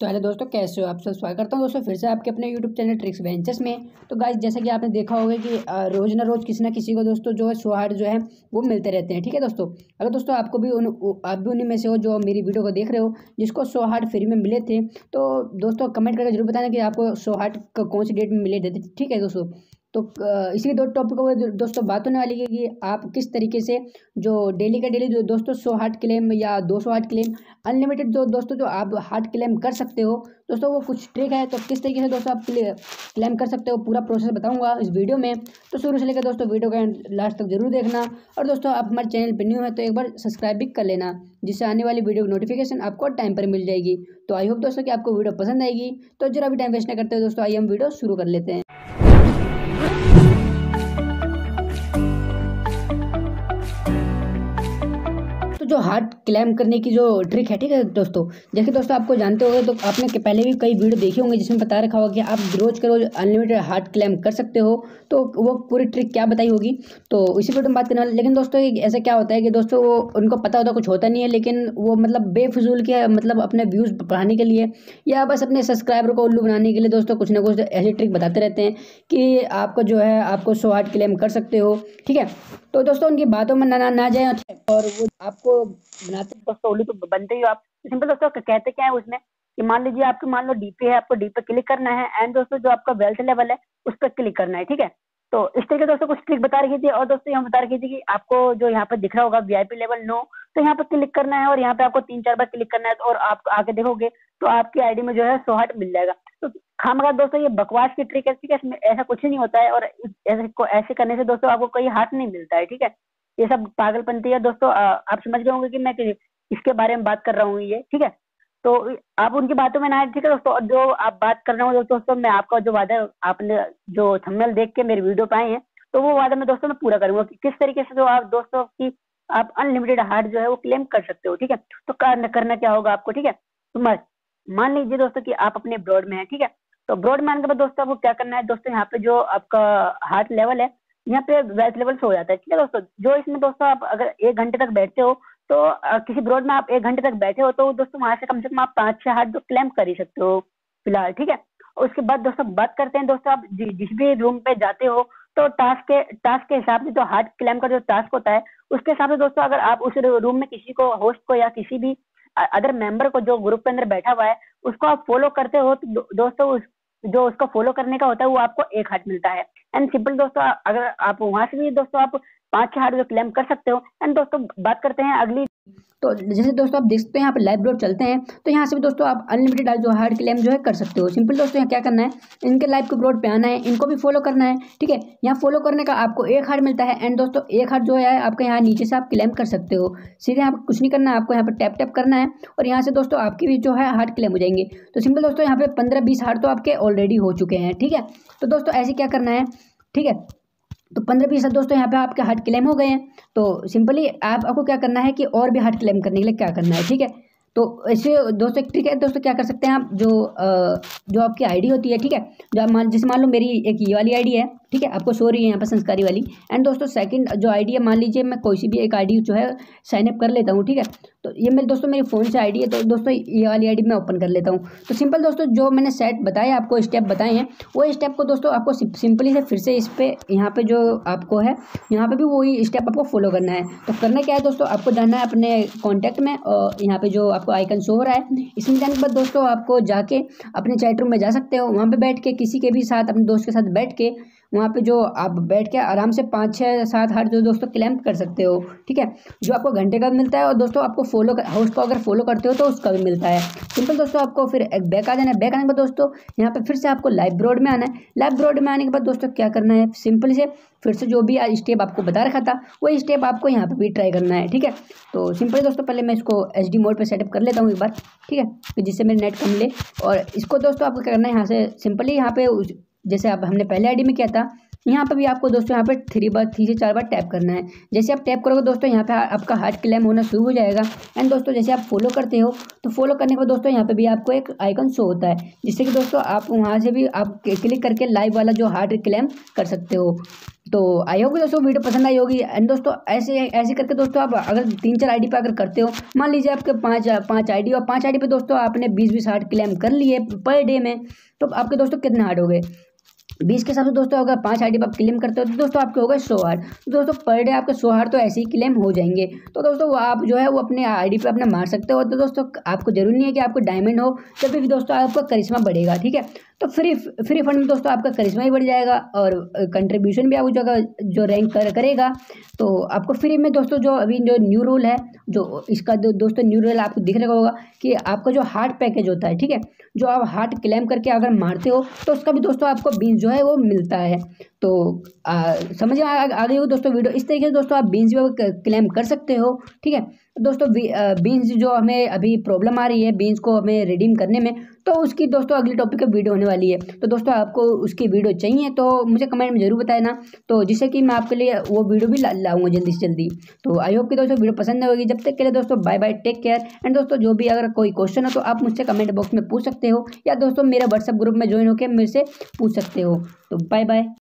तो हेलो दोस्तों, कैसे हो आप सब। स्वागत करता हूं दोस्तों फिर से आपके अपने यूट्यूब चैनल ट्रिक्स वेंचर्स में। तो गाइस, जैसा कि आपने देखा होगा कि रोज़ ना रोज़ किसी ना किसी को दोस्तों जो है सोहार्ट जो है वो मिलते रहते हैं। ठीक है दोस्तों, अगर दोस्तों आप भी उन्हीं में से हो जो मेरी वीडियो को देख रहे हो जिसको सोहार्ट फ्री में मिले थे, तो दोस्तों कमेंट करके जरूर बताना कि आपको सोहार्ट कौन सी डेट में मिले थे। ठीक है दोस्तों, तो इसी दो टॉपिक को दोस्तों बात होने वाली है कि आप किस तरीके से जो डेली का डेली जो दोस्तों 100 हार्ट क्लेम या 200 हार्ट क्लेम अनलिमिटेड जो दोस्तों जो आप हार्ट क्लेम कर सकते हो दोस्तों, वो कुछ ट्रिक है। तो किस तरीके से दोस्तों आप क्लेम कर सकते हो पूरा प्रोसेस बताऊंगा इस वीडियो में। तो शुरू से लेकर दोस्तों वीडियो का लास्ट तक जरूर देखना। और दोस्तों आप हमारे चैनल पर न्यू है तो एक बार सब्सक्राइब भी कर लेना, जिससे आने वाली वीडियो की नोटिफिकेशन आपको टाइम पर मिल जाएगी। तो आई होप दोस्तों कि आपको वीडियो पसंद आएगी। तो जरा भी टाइम वेस्ट ना करते हो दोस्तों, आइए हम वीडियो शुरू कर लेते हैं। जो हार्ट क्लेम करने की जो ट्रिक है, ठीक है दोस्तों, जैसे दोस्तों आपको जानते होंगे तो आपने पहले भी कई वीडियो देखे होंगे जिसमें बता रखा होगा कि आप रोज के रोज अनलिमिटेड हार्ट क्लेम कर सकते हो। तो वो पूरी ट्रिक क्या बताई होगी, तो इसी पर तुम बात करने वाले। लेकिन दोस्तों ऐसा क्या होता है कि दोस्तों वो उनको पता होता कुछ होता नहीं है, लेकिन वो मतलब बेफिजूल के मतलब अपने व्यूज़ बढ़ाने के लिए या बस अपने सब्सक्राइबर को उल्लू बनाने के लिए दोस्तों कुछ ना कुछ ऐसी ट्रिक बताते रहते हैं कि आपको जो है आपको 100 हार्ट क्लेम कर सकते हो। ठीक है, तो दोस्तों उनकी बातों में ना जाए और वो आपको बनाते दोस्तों उल्लू तो बनते ही हो आप। सिंपल दोस्तों कहते क्या है उसमें कि मान लीजिए आपके मान लो डीपी है, आपको डी पे क्लिक करना है एंड दोस्तों जो आपका वेल्थ लेवल है उस पर क्लिक करना है। ठीक है, तो इस तरीके दोस्तों कुछ ट्रिक बता रखी थी। और दोस्तों यहाँ बता रखी थी कि आपको जो यहाँ पर दिख रहा होगा वीआईपी लेवल 9, तो यहाँ पर क्लिक करना है और यहाँ पे आपको 3-4 बार क्लिक करना है और आप आके देखोगे तो आपकी आईडी में जो है 100 हार्ट मिल जाएगा। तो खामखा दोस्तों ये बकवास की ट्रिक है। ठीक है, इसमें ऐसा कुछ नहीं होता है और ऐसे करने से दोस्तों आपको कोई हार्ट नहीं मिलता है। ठीक है, ये सब पागलपंती है दोस्तों। आप समझ गए होंगे कि मैं इसके बारे में बात कर रहा हूँ ये। ठीक है, तो आप उनकी बातों में ना आए। ठीक है दोस्तों, और जो आप बात कर रहे हो दोस्तों, मैं आपका जो वादा आपने जो थंबनेल देख के मेरे वीडियो पे आए हैं, तो वो वादा मैं दोस्तों मैं पूरा करूंगा कि किस तरीके से जो आप दोस्तों की आप अनलिमिटेड हार्ट जो है वो क्लेम कर सकते हो। ठीक है, तो करना क्या होगा आपको। ठीक है, तो मान लीजिए दोस्तों कि आप अपने ब्रॉड में है। ठीक है, तो ब्रॉड में आने के बाद दोस्तों आपको क्या करना है दोस्तों, यहाँ पे जो आपका हार्ट लेवल है यहाँ पे वेल्थ लेवल शो हो जाता है। ठीक है दोस्तों, जो इसमें दोस्तों आप अगर 1 घंटे तक बैठते हो तो किसी ब्रॉड में आप 1 घंटे तक बैठे हो तो दोस्तों वहां से कम आप 5-6 हार्ट जो क्लेम कर ही सकते हो फिलहाल। ठीक है, और उसके बाद दोस्तों बात करते हैं दोस्तों आप जिस भी रूम पे जाते हो तो टास्क के हिसाब से जो हार्ट क्लेम का जो टास्क होता है उसके हिसाब से दोस्तों अगर आप उस रूम में किसी को होस्ट को या किसी भी अदर मेंबर को जो ग्रुप के अंदर बैठा हुआ है उसको आप फॉलो करते हो तो दोस्तों जो उसको फॉलो करने का होता है वो आपको 1 हार्ट मिलता है। एंड सिंपल दोस्तों अगर आप वहां से भी दोस्तों आप 5-6 हार्ट जो क्लेम कर सकते हो। एंड दोस्तों बात करते हैं अगली। तो जैसे दोस्तों आप देख सकते हैं यहाँ पे लाइव ब्रॉड चलते हैं, तो यहाँ से भी दोस्तों आप अनलिमिटेड जो हार्ट क्लेम जो है कर सकते हो। सिंपल दोस्तों यहाँ क्या करना है, इनके लाइव के ब्रॉड पे आना है, इनको भी फॉलो करना है। ठीक है, यहाँ फॉलो करने का आपको 1 हार्ट मिलता है। एंड दोस्तों 1 हार्ट जो है आपका यहाँ नीचे से आप क्लेम कर सकते हो। सीधे यहाँ पर कुछ नहीं करना है, आपको यहाँ पर टैप करना है और यहाँ से दोस्तों आपकी भी जो है हार्ट क्लेम हो जाएंगे। तो सिंपल दोस्तों यहाँ पे 15-20 हार्ट तो आपके ऑलरेडी हो चुके हैं। ठीक है, तो दोस्तों ऐसे क्या करना है, ठीक है, तो 15-20 दोस्तों यहाँ पे आपके हार्ट क्लेम हो गए हैं। तो सिंपली आपको क्या करना है कि और भी हार्ट क्लेम करने के लिए क्या करना है। ठीक है, तो ऐसे दोस्तों ठीक है दोस्तों क्या कर सकते हैं आप, जो आपकी आईडी होती है, ठीक है, जो आप मान लो मेरी एक ये वाली आईडी है, ठीक है, आपको सो रही है यहाँ पर संस्कारी वाली। एंड दोस्तों सेकंड जो आईडी है, मान लीजिए मैं कोई सी भी एक आईडी जो है साइन अप कर लेता हूँ। ठीक है, तो ये मेरे दोस्तों मेरी फ़ोन से आईडी है, तो दोस्तों ये वाली आईडी मैं ओपन कर लेता हूँ। तो सिंपल दोस्तों जो मैंने सेट बताए आपको स्टेप बताए हैं, वो स्टेप को दोस्तों आपको सिंपली से फिर से इस पर यहाँ पे जो आपको है यहाँ पे भी वही स्टेप आपको फॉलो करना है। तो करना क्या है दोस्तों, आपको जाना है अपने कॉन्टैक्ट में और यहाँ पे जो आपको आइकन शो हो रहा है इसमें जाने के बाद दोस्तों आपको जाके अपने चैट रूम में जा सकते हो। वहाँ पे बैठ के किसी के भी साथ अपने दोस्त के साथ बैठ के वहाँ पे जो आप बैठ के आराम से 5-6-7 हार्ट जो दोस्तों क्लेम कर सकते हो। ठीक है, जो आपको घंटे का मिलता है और दोस्तों आपको होस्ट को अगर फॉलो करते हो तो उसका भी मिलता है। सिंपल दोस्तों आपको फिर एक बैक आ जाना है। बैक आने के बाद दोस्तों यहाँ पे फिर से आपको लाइव ब्रॉड में आना है। लाइव ब्रॉड में आने के बाद दोस्तों क्या करना है, सिंपल से फिर से जो भी स्टेप आपको बता रखा था वही स्टेप आपको यहाँ पे भी ट्राई करना है। ठीक है, तो सिंपल दोस्तों पहले मैं इसको HD मोड पे सेटअप कर लेता हूँ एक बार। ठीक है, जिससे मेरे नेट कम ले। और इसको दोस्तों आपको क्या करना है, यहाँ से सिंपली यहाँ पे जैसे आप हमने पहले आईडी में किया था यहाँ पे भी आपको दोस्तों यहाँ पे 3 से 4 बार टैप करना है। जैसे आप टैप करोगे दोस्तों यहाँ पे आपका हार्ट क्लेम होना शुरू हो जाएगा। एंड दोस्तों जैसे आप फॉलो करते हो तो फॉलो करने के बाद दोस्तों यहाँ पे भी आपको एक आइकन शो होता है, जिससे कि दोस्तों आप वहाँ से भी आप क्लिक करके लाइव वाला जो हार्ट क्लेम कर सकते हो। तो आई होप दोस्तों वीडियो पसंद आई होगी। एंड दोस्तों ऐसे करके दोस्तों आप अगर 3-4 आईडी पे अगर करते हो, मान लीजिए आपके 5 आईडी और 5 आईडी पे दोस्तों आपने 20-20 हार्ट क्लेम कर लिए पर डे में, तो आपके दोस्तों कितने हार्ट हो गए 20 के हिसाब से दोस्तों। अगर 5 आईडी पर आप क्लेम करते हो तो दोस्तों आपके होगा 100 हार्ट। तो दोस्तों पर डे आपके 100 हार्ट तो ऐसे ही क्लेम हो जाएंगे। तो दोस्तों वो आप जो है वो अपने आईडी पे अपना मार सकते हो। तो दोस्तों आपको जरूरी नहीं है कि आपको डायमंड हो, तभी भी दोस्तों आपका करिश्मा बढ़ेगा, ठीक है। तो फ्री फंड में दोस्तों आपका करिश्मा ही बढ़ जाएगा और कंट्रीब्यूशन भी आप जगह जो रैंक करेगा। तो आपको फ्री में दोस्तों जो अभी जो न्यू रूल है, जो इसका दोस्तों न्यू रूल आपको दिख रहा होगा कि आपका जो हार्ट पैकेज होता है, ठीक है, जो आप हार्ट क्लेम करके अगर मारते हो तो उसका भी दोस्तों आपको बीन्स जो है वो मिलता है। तो समझ में आ गई हो दोस्तों वीडियो। इस तरीके से दोस्तों आप बीन्स भी क्लेम कर सकते हो, ठीक है। दोस्तों बीन्स जो हमें अभी प्रॉब्लम आ रही है बीन्स को हमें रिडीम करने में, तो उसकी दोस्तों अगली टॉपिक पे वीडियो होने वाली है। तो दोस्तों आपको उसकी वीडियो चाहिए तो मुझे कमेंट में जरूर बताए ना, तो जिससे कि मैं आपके लिए वो वीडियो भी लाऊंगा जल्दी से जल्दी। तो आई होप कि दोस्तों वीडियो पसंद होगी। जब तक के लिए दोस्तों bye bye, take care. And दोस्तों जो भी अगर कोई क्वेश्चन हो तो आप मुझसे कमेंट बॉक्स में पूछ सकते हो, या दोस्तों मेरे व्हाट्सएप ग्रुप में ज्वाइन होकर मेरे से पूछ सकते हो। तो बाय बाय।